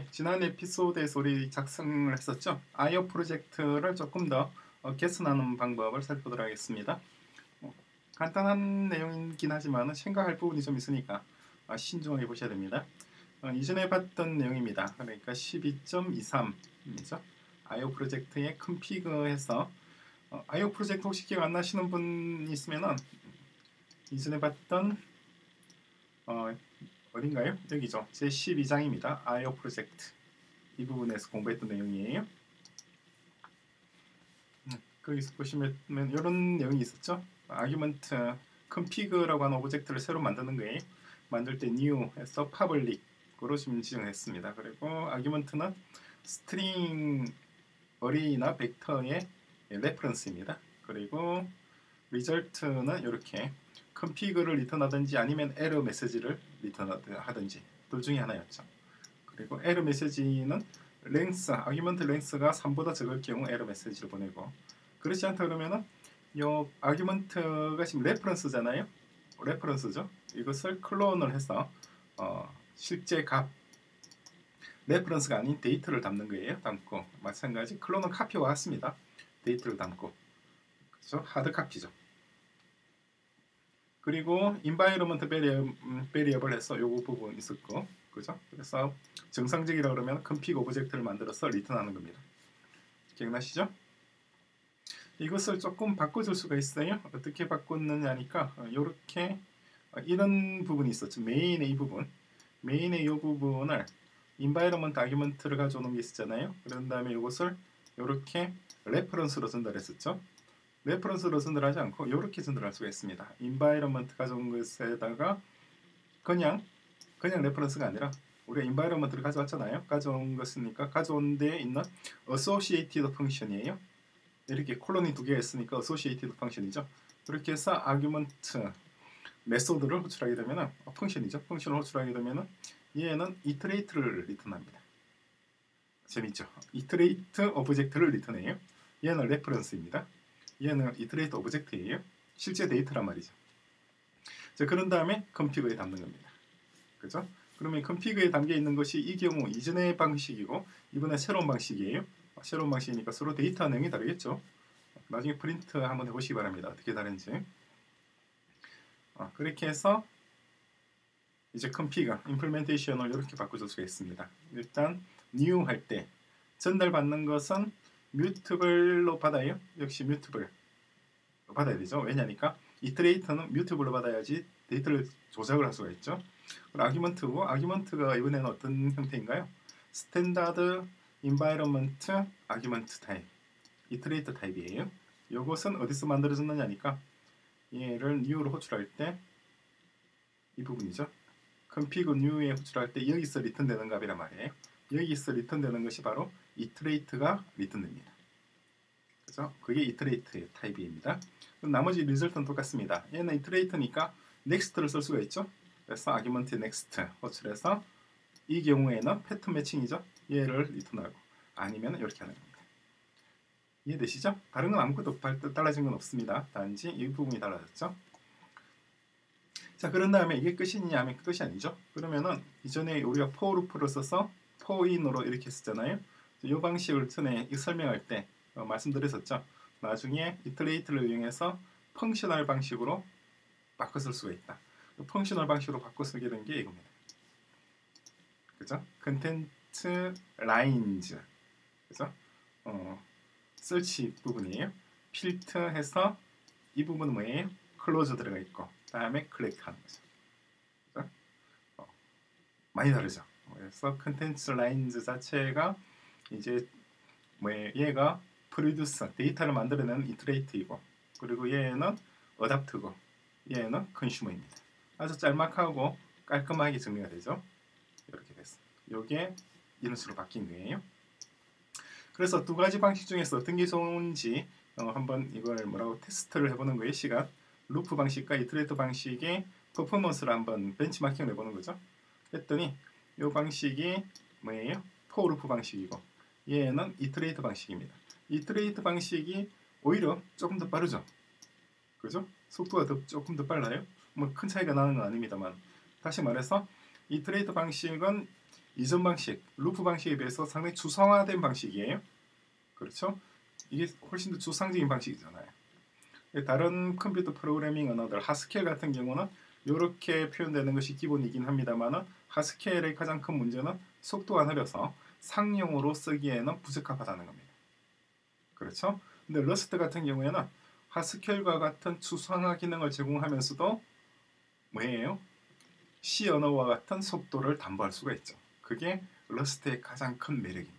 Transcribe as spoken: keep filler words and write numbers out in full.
지난 에피소드에서 우리 작성을 했었죠. 아이오 프로젝트를 조금 더 어, 개선하는 방법을 살펴보도록 하겠습니다. 어, 간단한 내용이긴 하지만 생각할 부분이 좀 있으니까 어, 신중하게 보셔야 됩니다. 어, 이전에 봤던 내용입니다. 그러니까 십이 점 이삼이죠. 아이오 프로젝트에 컨피그해서 어, 아이오 프로젝트 혹시 기억 안 나시는 분 있으면은 이전에 봤던 어, 어딘가요? 여기죠. 제십이 장입니다. 아이오 프로젝트. 이 부분에서 공부했던 내용이에요. 음, 거기서 보시면 이런 내용이 있었죠. 아규먼트 config라고 하는 오브젝트를 새로 만드는 거예요. 만들 때 new 해서 public으로 지금 지정했습니다. 그리고 아규먼트는 스트링 어레이나 벡터의 레퍼런스입니다. 그리고 result는 이렇게 config를 리턴하든지 아니면 에러 메시지를 리턴하든지 둘 중에 하나였죠. 그리고 에러 메시지는 랭스, 아규먼트 랭스가 삼보다 적을 경우 에러 메시지를 보내고, 그렇지 않다 그러면은 요 아규먼트가 지금 레퍼런스잖아요. 레퍼런스죠. 이것을 클론을 해서 어, 실제 값 레퍼런스가 아닌 데이터를 담는 거예요. 담고 마찬가지 클론은 카피와 같습니다. 데이터를 담고 그렇죠? 하드 카피죠. 그리고 environment variable 해서 요거 부분 있었고, 그죠? 그래서 정상적이라 그러면 config 오브젝트를 만들어서 리턴하는 겁니다. 기억나시죠? 이것을 조금 바꿔줄 수가 있어요. 어떻게 바꿨느냐니까 이렇게 이런 부분이 있었죠. 메인의 이 부분, 메인의 이 부분을 environment argument를 가져오는 게 있었잖아요. 그런 다음에 이것을 이렇게 레퍼런스로 전달했었죠. 레퍼런스로 전달하지 않고 이렇게 전달할 수가 있습니다. environment 가져온 것에다가 그냥 그냥 레퍼런스가 아니라 우리가 environment를 가져왔잖아요. 가져온 것이니까 가져온 데에 있는 associated function이에요. 이렇게 콜론이 두 개가 있으니까 associated function이죠. 그렇게 해서 argument 메소드를 호출하게 되면 펑션이죠. 펑션을 호출하게 되면 얘는 iterate를 리턴합니다. 재밌죠? iterate 오브젝트를 리턴해요. 얘는 레퍼런스입니다. 얘는 iterate 오브젝트예요. 실제 데이터란 말이죠. 자, 그런 다음에 config에 담는 겁니다. 그죠? 그러면 config에 담겨 있는 것이 이 경우 이전의 방식이고 이번에 새로운 방식이에요. 새로운 방식이니까 서로 데이터 내용이 다르겠죠. 나중에 프린트 한번 해보시기 바랍니다. 어떻게 다른지. 어, 그렇게 해서 이제 config, implementation을 이렇게 바꿔줄 수가 있습니다. 일단 new 할 때 전달받는 것은 mutable로 받아요. 역시 mutable 받아야 되죠. 왜냐니까 iterate는 mutabl로 받아야지 데이터를 조작을 할 수가 있죠. 아규먼트고 아규먼트가 이번에는 어떤 형태인가요? 스탠다드 environment argument type, iterate 타입이에요. 이것은 어디서 만들어졌느냐니까 얘를 new로 호출할 때 이 부분이죠. config new에 호출할 때 여기서 리턴되는 값이란 말이에요. 여기서 리턴되는 것이 바로 iterate가 리턴됩니다. 그죠? 그게 iterate 타입입니다. 그럼 나머지 리절트는 똑같습니다. 얘는 iterate니까 next를 쓸 수가 있죠. 그래서 argument next 호출해서 이 경우에는 패턴 매칭이죠. 얘를 리턴하고 아니면 이렇게 하는 겁니다. 이해되시죠? 다른 건 아무것도 달라진 건 없습니다. 단지 이 부분이 달라졌죠. 자, 그런 다음에 이게 끝이냐 하면 끝이 아니죠. 그러면은 이전에 우리가 for loop를 써서 for in으로 이렇게 했었잖아요. 이 방식을 전에 설명할 때 어, 말씀드렸었죠. 나중에 iterate를 이용해서 펑셔널 방식으로 바꿔 쓸 수가 있다. 펑셔널 방식으로 바꿔 쓰게 된 게 이겁니다. 그죠? 컨텐츠 라인즈, 그죠? 어, 설치 부분이에요. 필터해서 이 부분은 뭐예요? 클로즈 들어가 있고 다음에 클릭하는 거죠. 그죠? 어, 많이 다르죠. 그래서 컨텐츠 라인즈 자체가 이제 뭐 얘가 프로듀서 데이터를 만들어내는 이터레이트이고, 그리고 얘는 어답트고 얘는 컨슈머입니다. 아주 짤막하고 깔끔하게 정리가 되죠. 이렇게 됐습니다. 요게 이런 식으로 바뀐 거예요. 그래서 두 가지 방식 중에서 어떤 게 좋은지 어, 한번 이걸 뭐라고 테스트를 해보는 거예요. 시간 루프 방식과 이터레이터 방식의 퍼포먼스를 한번 벤치마킹을 해보는 거죠. 했더니 이 방식이 뭐예요? 포 루프 방식이고 얘는 이터레이터 방식입니다. 이터레이터 방식이 오히려 조금 더 빠르죠. 그죠? 속도가 더, 조금 더 빨라요. 뭐 큰 차이가 나는 건 아닙니다만, 다시 말해서 이터레이터 방식은 이전 방식, 루프 방식에 비해서 상당히 추상화된 방식이에요. 그렇죠? 이게 훨씬 더 추상적인 방식이잖아요. 다른 컴퓨터 프로그래밍 언어들, 하스켈 같은 경우는 이렇게 표현되는 것이 기본이긴 합니다만 하스켈의 가장 큰 문제는 속도가 느려서 상용으로 쓰기에는 부적합하다는 겁니다. 그렇죠? 근데 러스트 같은 경우에는 하스켈과 같은 추상화 기능을 제공하면서도 뭐예요? C 언어와 같은 속도를 담보할 수가 있죠. 그게 러스트의 가장 큰 매력입니다.